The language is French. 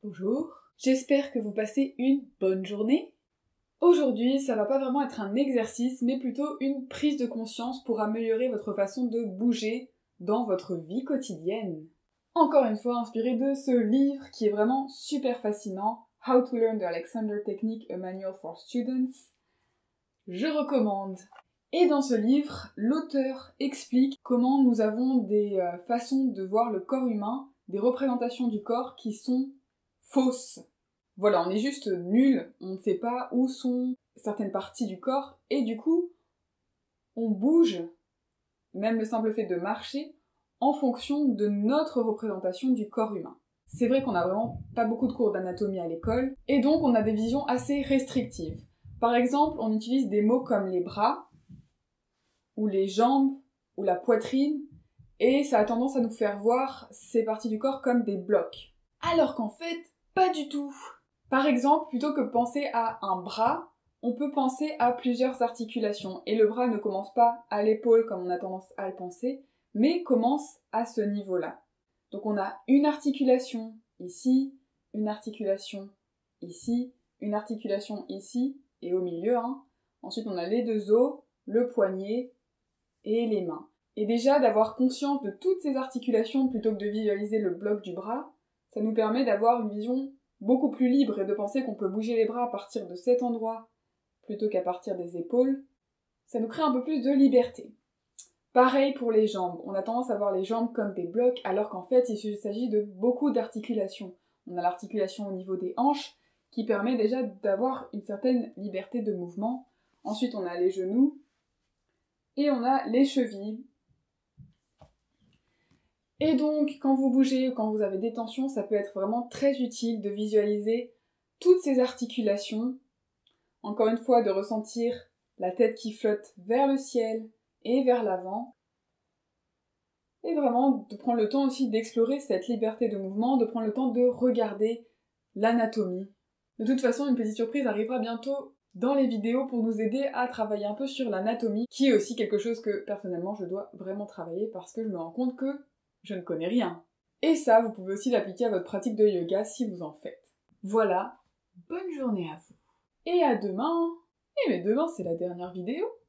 Bonjour, j'espère que vous passez une bonne journée. Aujourd'hui, ça va pas vraiment être un exercice, mais plutôt une prise de conscience pour améliorer votre façon de bouger dans votre vie quotidienne. Encore une fois, inspiré de ce livre qui est vraiment super fascinant, How to Learn the Alexander Technique, a Manual for Students. Je recommande. Et dans ce livre, l'auteur explique comment nous avons des façons de voir le corps humain, des représentations du corps qui sont fausses. Voilà, on est juste nul, on ne sait pas où sont certaines parties du corps, et du coup, on bouge, même le simple fait de marcher, en fonction de notre représentation du corps humain. C'est vrai qu'on n'a vraiment pas beaucoup de cours d'anatomie à l'école, et donc on a des visions assez restrictives. Par exemple, on utilise des mots comme les bras, ou les jambes, ou la poitrine, et ça a tendance à nous faire voir ces parties du corps comme des blocs. Alors qu'en fait, pas du tout. Par exemple, plutôt que penser à un bras, on peut penser à plusieurs articulations. Et le bras ne commence pas à l'épaule comme on a tendance à le penser, mais commence à ce niveau-là. Donc on a une articulation ici, une articulation ici, une articulation ici, et au milieu. Ensuite on a les deux os, le poignet et les mains. Et déjà d'avoir conscience de toutes ces articulations plutôt que de visualiser le bloc du bras, ça nous permet d'avoir une vision beaucoup plus libre et de penser qu'on peut bouger les bras à partir de cet endroit plutôt qu'à partir des épaules. Ça nous crée un peu plus de liberté. Pareil pour les jambes. On a tendance à voir les jambes comme des blocs alors qu'en fait il s'agit de beaucoup d'articulations. On a l'articulation au niveau des hanches qui permet déjà d'avoir une certaine liberté de mouvement. Ensuite on a les genoux et on a les chevilles. Et donc, quand vous bougez ou quand vous avez des tensions, ça peut être vraiment très utile de visualiser toutes ces articulations. Encore une fois, de ressentir la tête qui flotte vers le ciel et vers l'avant. Et vraiment de prendre le temps aussi d'explorer cette liberté de mouvement, de prendre le temps de regarder l'anatomie. De toute façon, une petite surprise arrivera bientôt dans les vidéos pour nous aider à travailler un peu sur l'anatomie, qui est aussi quelque chose que personnellement je dois vraiment travailler parce que je me rends compte que je ne connais rien. Et ça, vous pouvez aussi l'appliquer à votre pratique de yoga si vous en faites. Voilà, bonne journée à vous. Et à demain. Et mais demain c'est la dernière vidéo.